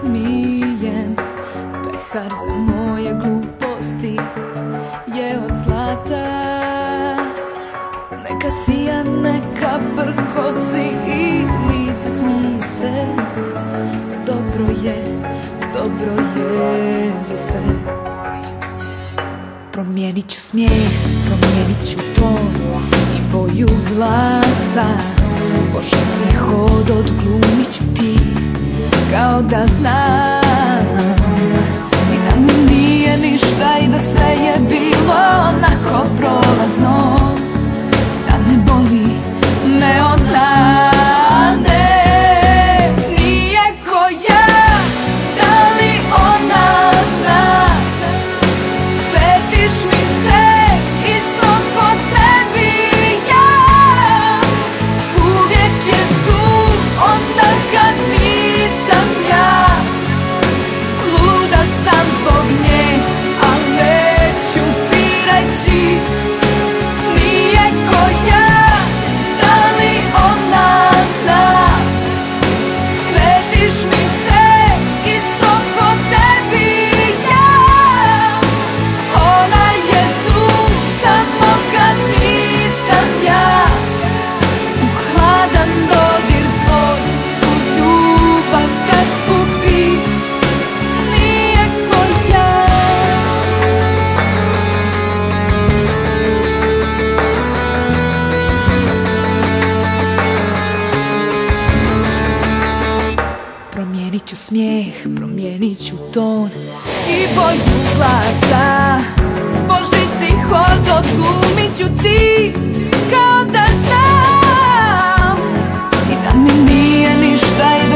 smijem. Pehar za moje gluposti je od zlata. Neka sija, neka prkosi i lice smije se. Dobro je za sve. Promijenit ću smijeh, promijenit ću ton i boju glasa. Po žici hod odglumit ću ti kao da znam. I da mi nije ništa i da sve je bilo onako prolazno. Da ne boli me ona, ne. Nije ko ja, da li ona zna? Svetiš mi se isto ko tebi ja. Uvijek je tu onda kad nisam ja. Luda sam zbog nje, al neću ti reći. Nije ko ja, da li ona zna? Svetiš mi se isto ko tebi ja. Ona je tu samo kad nisam ja. U hladan dodir tvoj, svu ljubav kad skupi. Nije ko ja. Promijenit ću smijeh, promijenit ću ton i boju glasa. Po žici hod odglumit ću ti kao da znam. I da mi nije ništa i